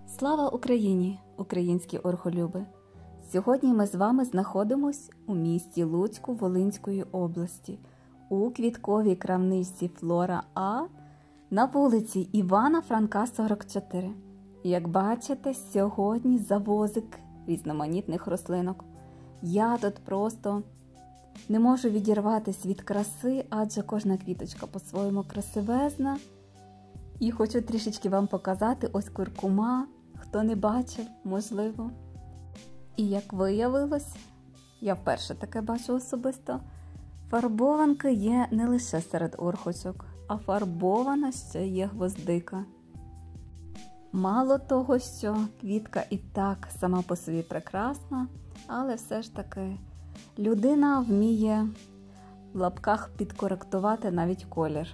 Слава Україні, українські орхолюби! Сьогодні ми з вами знаходимось у місті Луцьку Волинської області, у квітковій крамничці Флора А на вулиці Івана Франка, 44. Як бачите, сьогодні завозик різноманітних рослинок. Я тут просто не можу відірватися від краси, адже кожна квіточка по-своєму красивезна. І хочу трішечки вам показати ось куркума, хто не бачив, можливо. І як виявилось, я вперше таке бачу особисто, фарбованка є не лише серед орхочок, а фарбована ще є гвоздика. Мало того, що квітка і так сама по собі прекрасна, але все ж таки людина вміє в лапках підкоректувати навіть колір.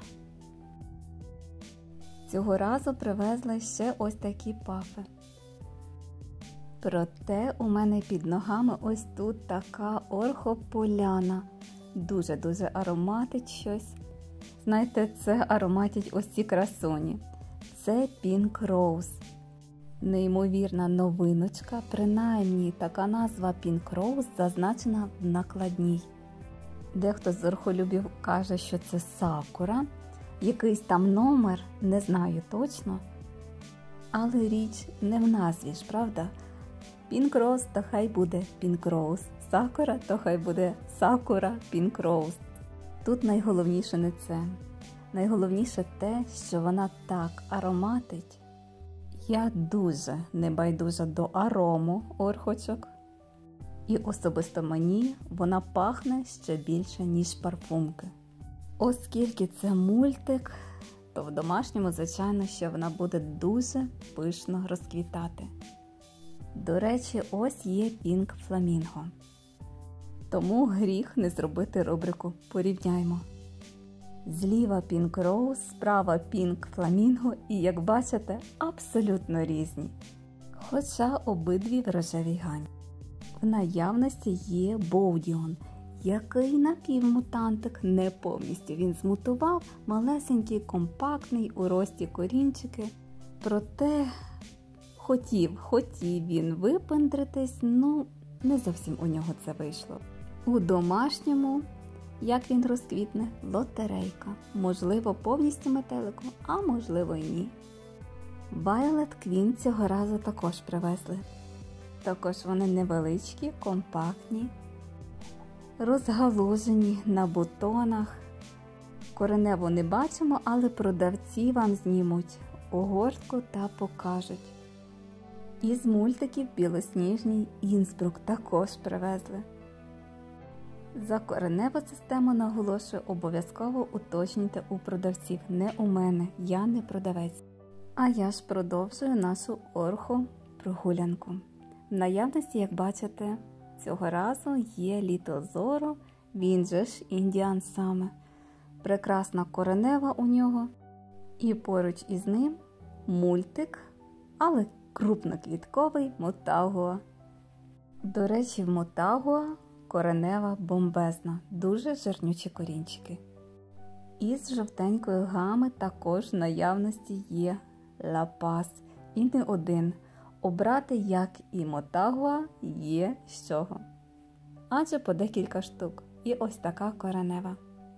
Цього разу привезли ще ось такі пафи. Проте у мене під ногами ось тут така орхополяна. Дуже-дуже ароматить щось. Знаєте, це ароматять ось ці красуні. Це Pink Rose. Неймовірна новиночка, принаймні така назва Pink Rose зазначена в накладній. Дехто з орхолюбів каже, що це сакура. Якийсь там номер, не знаю точно. Але річ не в назві ж, правда? Pink Rose, то хай буде Pink Rose. Сакура, то хай буде Сакура Pink Rose. Тут найголовніше не це. Найголовніше те, що вона так ароматить. Я дуже небайдужа до арому орхочок. І особисто мені вона пахне ще більше, ніж парфумки. Оскільки це мультик, то в домашньому, звичайно, що вона буде дуже пишно розквітати. До речі, ось є Pink Flamingo. Тому гріх не зробити рубрику «Порівняймо». Зліва Pink Rose, справа Pink Flamingo і, як бачите, абсолютно різні. Хоча обидві в рожевій гамі. В наявності є Bowdion, який напівмутантик, не повністю він змутував, малесенький, компактний, у рості корінчики. Проте хотів він випендритись, не зовсім у нього це вийшло. У домашньому, як він розквітне, лотерейка. Можливо, повністю метеликом, а можливо і ні. Violet Queen цього разу також привезли. Також вони невеличкі, компактні, розгалужені на бутонах. Кореневу не бачимо, але продавці вам знімуть огортку та покажуть. Із мультиків білосніжний Інсбрук також привезли. За кореневу систему, наголошую, обов'язково уточнюйте у продавців, не у мене, я не продавець. А я ж продовжую нашу орхо-прогулянку. В наявності, як бачите, цього разу є Little Zorro, він же ж Indian Summer. Прекрасна коренева у нього. І поруч із ним мультик, але крупноквітковий Мотагуа. До речі, в Мотагуа коренева бомбезна, дуже жирнючі корінчики. Із жовтенької гами також в наявності є La Paz. І не один. Обрати, як і Мотагуа, є з чого. Адже по декілька штук. І ось така коренева.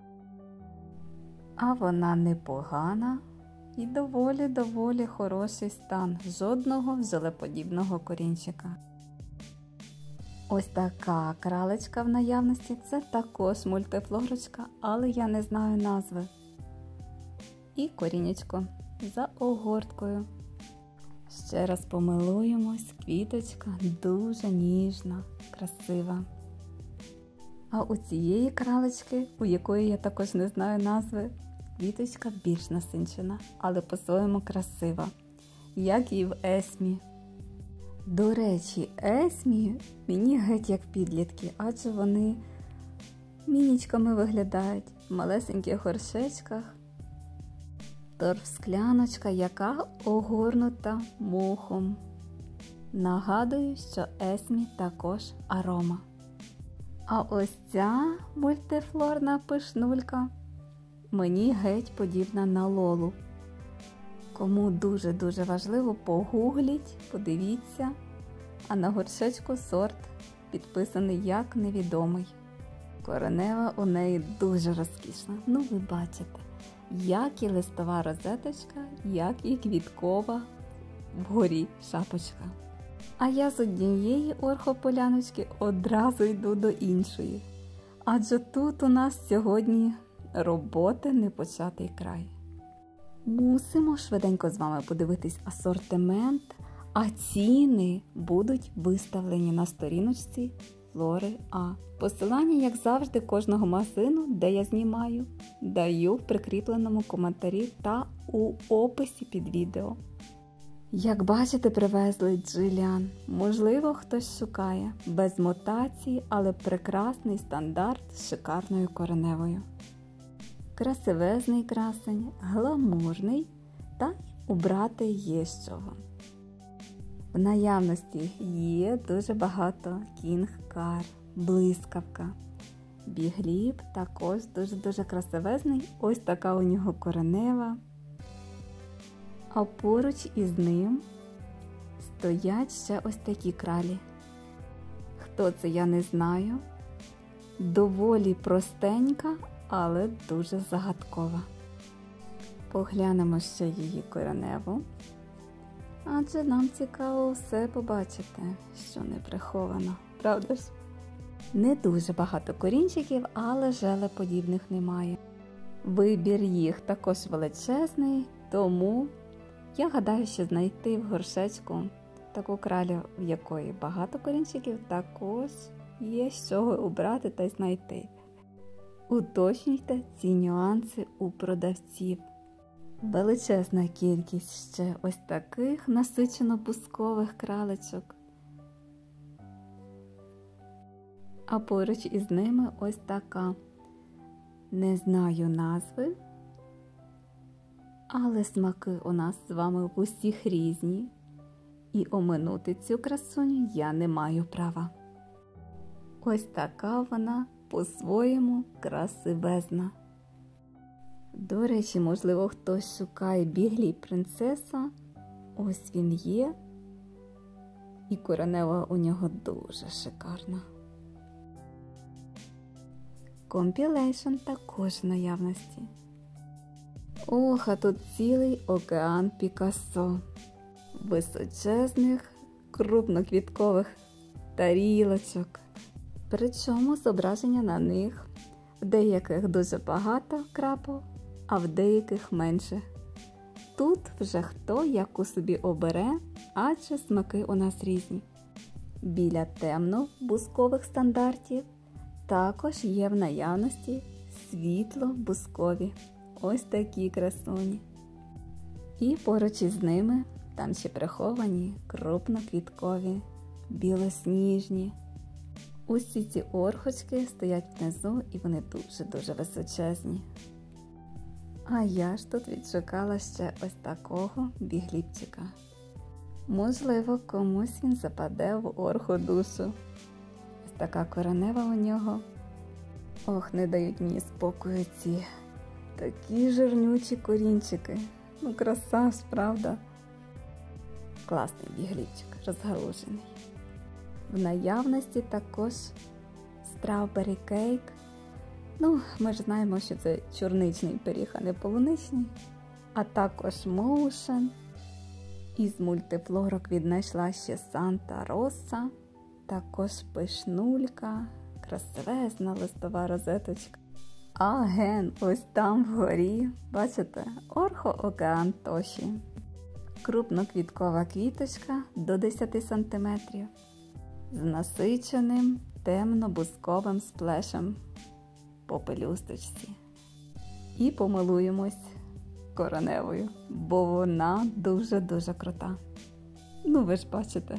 А вона непогана і доволі хороший стан. Жодного желеподібного корінчика. Ось така кралечка в наявності. Це також мультифлорочка, але я не знаю назви. І корінечко за огорткою. Ще раз помилуємось, квіточка дуже ніжна, красива. А у цієї кралечки, у якої я також не знаю назви, квіточка більш насичена, але по-своєму красива, як і в Есмі. До речі, Есмі мені геть як підлітки, адже вони мінічками виглядають в малесеньких горшечках. Торф-скляночка, яка огорнута мохом. Нагадую, що Есмі також арома. А ось ця мультифлорна пишнулька мені геть подібна на Лолу. Кому дуже-дуже важливо, погугліть, подивіться, а на горшечку сорт підписаний як невідомий. Коренева у неї дуже розкішна. Ну ви бачите, як і листова розеточка, як і квіткова вгорі шапочка. А я з однієї орхополяночки одразу йду до іншої. Адже тут у нас сьогодні роботи непочатий край. Мусимо швиденько з вами подивитись асортимент, а ціни будуть виставлені на сторіночці Флори А. Посилання, як завжди, кожного магазину, де я знімаю, даю в прикріпленому коментарі та у описі під відео. Як бачите, привезли Джиліан. Можливо, хтось шукає. Без мотації, але прекрасний стандарт з шикарною кореневою. Красивезний красень, гламурний та убрати є з чого. В наявності є дуже багато кінг-кар, блискавка. Бігліп також дуже красивезний, ось така у нього коренева. А поруч із ним стоять ще ось такі кралі. Хто це, я не знаю. Доволі простенька, але дуже загадкова. Поглянемо ще її кореневу. Адже нам цікаво все побачити, що не приховано, правда ж? Не дуже багато корінчиків, але желеподібних немає. Вибір їх також величезний, тому я гадаю, що знайти в горшечку таку кралю, в якої багато корінчиків, також є з чого обрати та знайти. Уточнюйте ці нюанси у продавців. Величезна кількість ще ось таких насичено-бускових кралечок. А поруч із ними ось така. Не знаю назви, але смаки у нас з вами в усіх різні. І оминути цю красуню я не маю права. Ось така вона по-своєму красивезна. До речі, можливо, хтось шукає бігліп принцеса. Ось він є. І коренева у нього дуже шикарна. Компілейшн також в наявності. Ох, а тут цілий океан Пікассо. Височезних, крупноквіткових тарілочок. Причому зображення на них в деяких дуже багато крапок, а в деяких менше. Тут вже хто яку собі обере, адже смаки у нас різні. Біля темно-бускових стандартів також є в наявності світло-бускові. Ось такі красуні. І поруч із ними там ще приховані крупноквіткові, білосніжні. Усі ці орхочки стоять внизу і вони дуже височезні. А я ж тут відшукала ще ось такого бігліпчика. Можливо, комусь він западе в орходушу. Ось така коренева у нього. Ох, не дають мені спокою ці такі жирнючі корінчики. Ну, краса ж, правда? Класний бігліпчик, розгалужений. В наявності також стrawberry кейк. Ну, ми ж знаємо, що це чорничний пиріг, а не полуничний. А також моушен. Із мультифлорок віднайшла ще Санта Роса. Також пишнулька, красивезна листова розеточка. А ген, ось там вгорі, бачите, орхо-океан Тоші. Крупноквіткова квіточка до 10 см. З насиченим темно-бусковим сплешем по пелюсточці. І помилуємось кореневою, бо вона дуже крута. Ну ви ж бачите.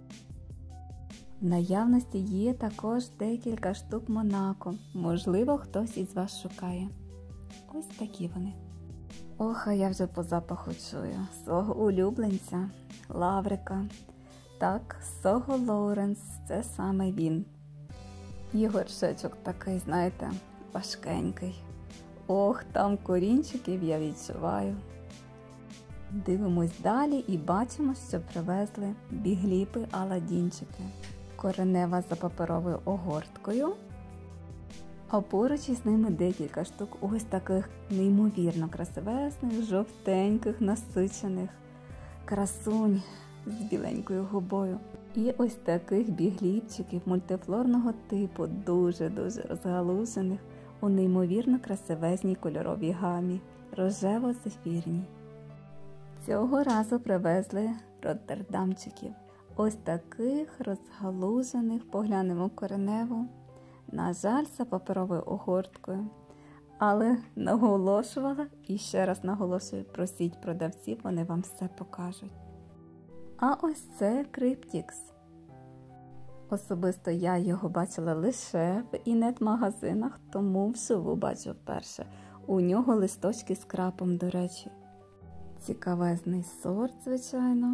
В наявності є також декілька штук Монако. Можливо, хтось із вас шукає. Ось такі вони. Ох, а я вже по запаху чую свого улюбленця, лаврика. Так, Сого Лоуренс, це саме він. І горшечок такий, знаєте, важкенький. Ох, там корінчиків я відчуваю. Дивимось далі і бачимо, що привезли бігліпи аладдінчики. Коренева за паперовою огорткою, а поруч із ними декілька штук ось таких неймовірно красивесних, жовтеньких, насичених красунь з біленькою губою. І ось таких бігліпчиків мультифлорного типу, дуже-дуже розгалужених у неймовірно красивезній кольоровій гамі, рожево-зефірній. Цього разу привезли роттердамчиків. Ось таких розгалужених, поглянемо кореневу. На жаль, за паперовою огорткою. Але наголошувала і ще раз наголошую, просіть продавців, вони вам все покажуть. А ось це Криптікс. Особисто я його бачила лише в інет-магазинах, тому вживу бачу вперше. У нього листочки з крапом, до речі. Цікавезний сорт, звичайно.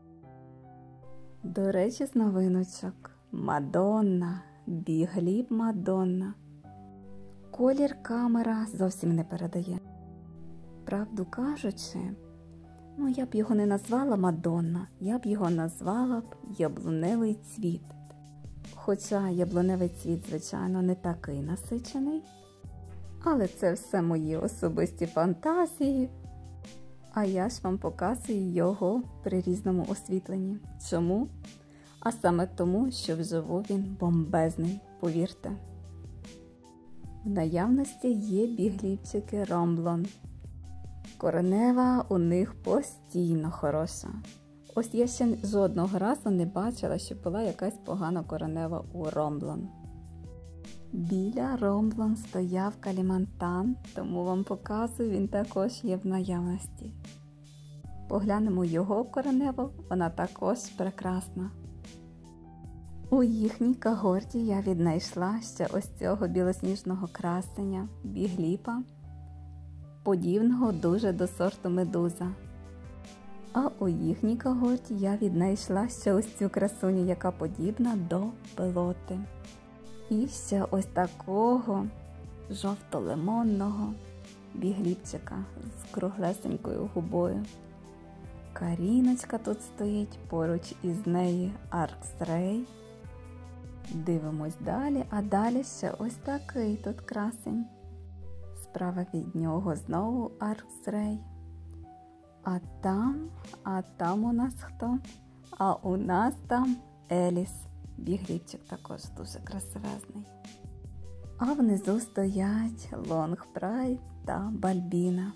До речі, з новиночок. Мадонна, бігліп Мадонна. Колір камера зовсім не передає. Правду кажучи, я б його не назвала Мадонна, я б його назвала б яблуневий цвіт. Хоча яблуневий цвіт, звичайно, не такий насичений. Але це все мої особисті фантазії. А я ж вам показую його при різному освітленні. Чому? А саме тому, що вживу він бомбезний, повірте. В наявності є бігліпчики Ромблон. Коренева у них постійно хороша. Ось я ще жодного разу не бачила, що була якась погана коренева у Ромблон. Біля Ромблон стояв калімантан, тому вам показую, він також є в наявності. Поглянемо його кореневу, вона також прекрасна. У їхній когорті я віднайшла ще ось цього білосніжного красення, бігліпа, подібного дуже до сорту медуза. А у їхній когорті я віднайшла ще ось цю красуню, яка подібна до пилоти. І ще ось такого жовто-лимонного бігліпчика з круглесенькою губою. Каріночка тут стоїть, поруч із неї Арксрей. Дивимось далі, а далі ще ось такий тут красень. Справа від нього знову Арксрей. А там у нас хто? А у нас там Еліс. Бігліпчик також дуже красивезний. А внизу стоять Лонг Прайд та Бальбіна.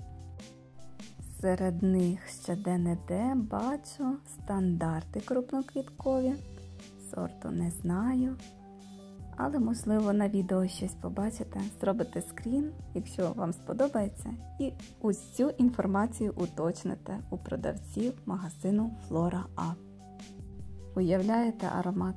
Серед них ще де-не-де бачу стандарти крупноквіткові. Сорту не знаю. Але можливо на відео щось побачите, зробите скрін, якщо вам сподобається. І ось цю інформацію уточните у продавців магазину Flora A. Уявляєте аромат?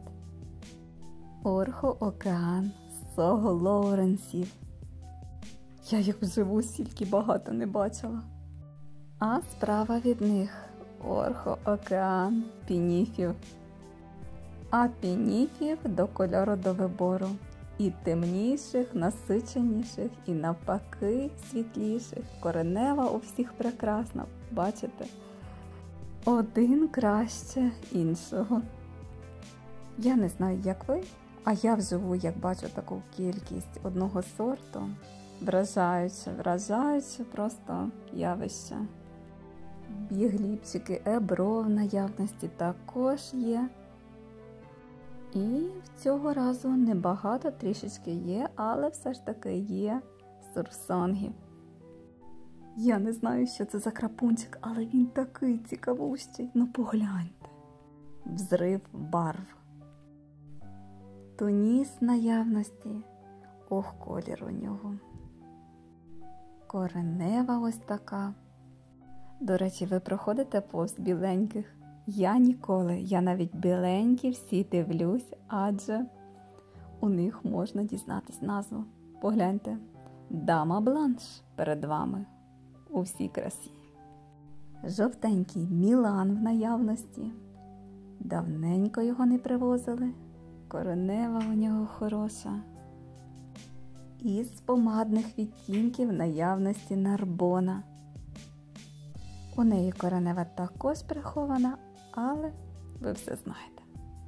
Орхо-океан Сого Лоуренсів. Я їх вживу стільки багато не бачила. А справа від них Орхо-океан Пініфів. А пініфів до кольору до вибору. І темніших, насиченіших, і навпаки світліших. Коренева у всіх прекрасна, бачите? Один краще іншого. Я не знаю, як ви, а я вживу, як бачу таку кількість одного сорту. Вражаюче просто явище. Бігліпчики Ебро в наявності також є. І цього разу небагато трішечки є, але все ж таки є сурсонгів. Я не знаю, що це за крапунчик, але він такий цікавущий. Погляньте. Взрив барв. Туніс наявності. Ох, колір у нього. Коренева ось така. До речі, ви проходите повз біленьких? Я ніколи. Я навіть біленькі всі дивлюсь, адже у них можна дізнатись назву. Погляньте. Дама Бланш перед вами. У всій красі. Жовтенький Мілан в наявності. Давненько його не привозили. Коренева у нього хороша. Із помадних відтінків в наявності Нарбона. У неї коренева також прихована, але ви все знаєте.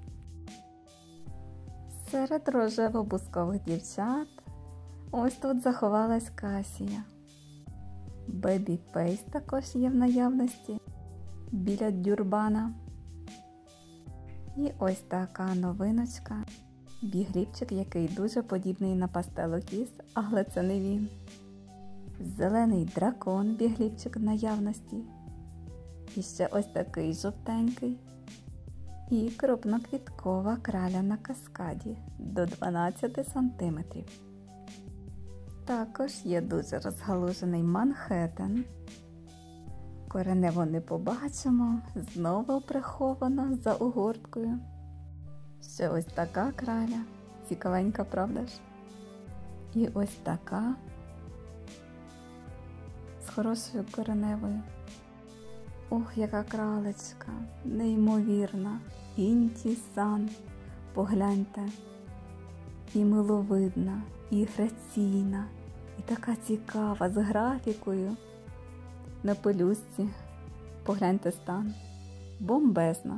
Серед рожево-бускових дівчат ось тут заховалась Касія. Бебі Фейс також є в наявності біля дюрбана. І ось така новиночка. Бігліпчик, який дуже подібний на пастело кіс, але це не він. Зелений дракон бігліпчик в наявності. І ще ось такий жовтенький. І крупноквіткова краля на каскаді до 12 см. Також є дуже розгалужений Манхеттен. Коренево не побачимо, знову приховано за угорткою. Ще ось така краля, цікавенька, правда ж? І ось така, з хорошою кореневою. Ох, яка кралечка, неймовірна, Інті-сан, погляньте, і миловидна, і граційна, і така цікава, з графікою. На пелюстці, погляньте стан, бомбезна.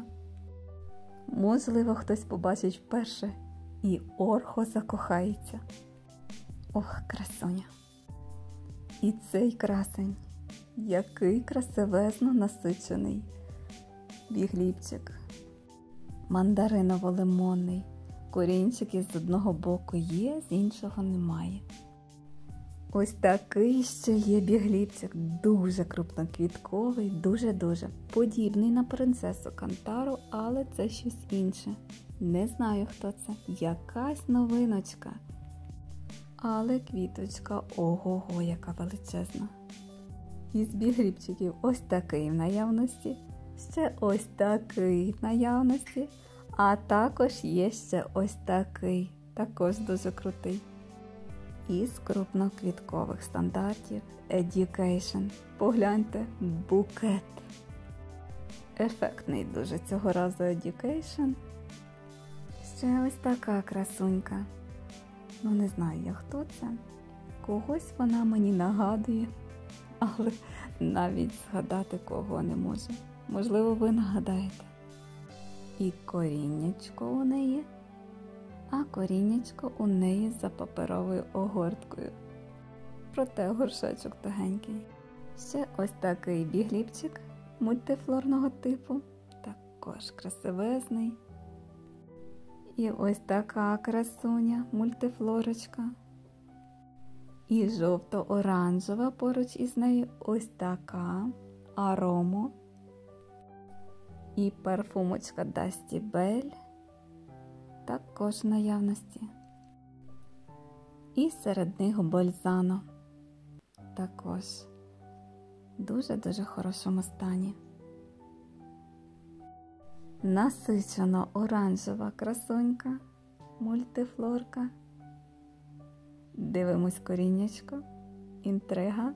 Можливо, хтось побачить вперше і орхо закохається. Ох, красуня. І цей красень, який красивезно насичений бігліпчик. Мандариново-лимонний, корінчик із одного боку є, з іншого немає. Ось такий ще є бігліпчик, дуже крупноквітковий, дуже-дуже подібний на принцесу Кантару, але це щось інше. Не знаю, хто це, якась новиночка. Але квіточка, ого-го, яка величезна. Із бігліпчиків ось такий в наявності, ще ось такий в наявності, а також є ще ось такий, також дуже крутий. Із крупноквіткових стандартів Education. Погляньте, букет. Ефектний дуже цього разу Education. Ще ось така красунька. Ну не знаю я, хто це. Когось вона мені нагадує, але навіть згадати кого не можу. Можливо, ви нагадаєте. І коріннячко у неї. А коріннячко у неї за паперовою огорткою. Проте горшечок тугенький. Ще ось такий бігліпчик мультифлорного типу. Також красивезний. І ось така красуня мультифлорочка. І жовто-оранжева поруч із нею ось така аромо. І парфумочка Dusty Belle. Також в наявності. І серед них Бользано. Також дуже-дуже хорошому стані. Насичено оранжева красунька, мультифлорка. Дивимось коріннячко, інтрига.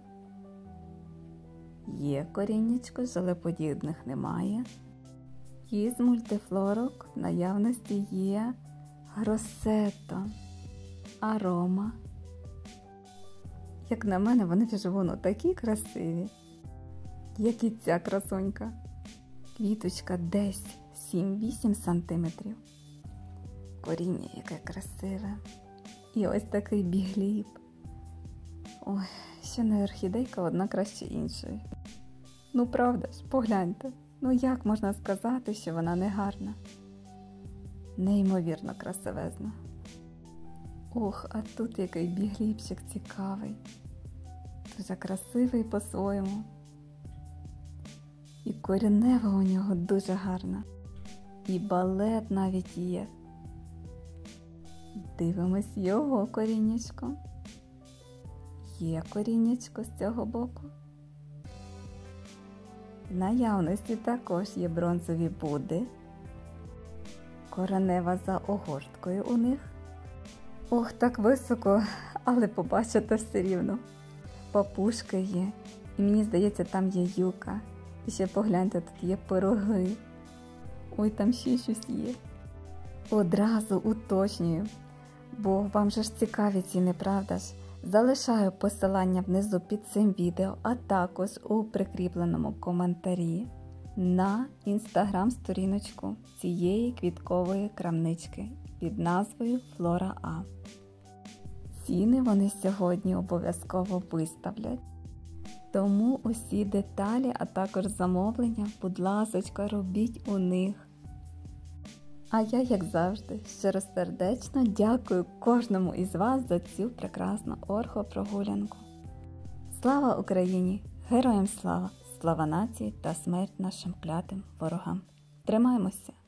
Є коріннячко, желеподібних немає. Із мультифлорок в наявності є Гросето, Арома. Як на мене, вони вживу такі красиві, як і ця красунька. Квіточка десь 7-8 см. Коріння яке красиве. І ось такий бігліп. Ой, ще не орхідейка, одна краще іншої. Ну правда ж, погляньте. Ну як можна сказати, що вона не гарна? Неймовірно красивезна. Ох, а тут який бігліпчик цікавий. Дуже красивий по-своєму. І коренева у нього дуже гарна. І балет навіть є. Дивимось його коріннячко. Є коріннячко з цього боку. В наявності також є бронзові Будди. Коренева за огорткою у них. Ох, так високо, але побачите все рівно. Папушки є. І мені здається, там є юка. І ще погляньте, тут є пироги. Ой, там ще щось є. Одразу уточнюю. Бо вам же ж цікаві ціни, правда ж? Залишаю посилання внизу під цим відео, а також у прикріпленому коментарі на інстаграм-сторіночку цієї квіткової крамнички під назвою Флора А. Ціни вони сьогодні обов'язково виставлять. Тому усі деталі, а також замовлення, будь ласочка, робіть у них. А я, як завжди, щиросердечно дякую кожному із вас за цю прекрасну орхопрогулянку. Слава Україні! Героям слава! Слава нації та смерть нашим клятим ворогам! Тримаймося!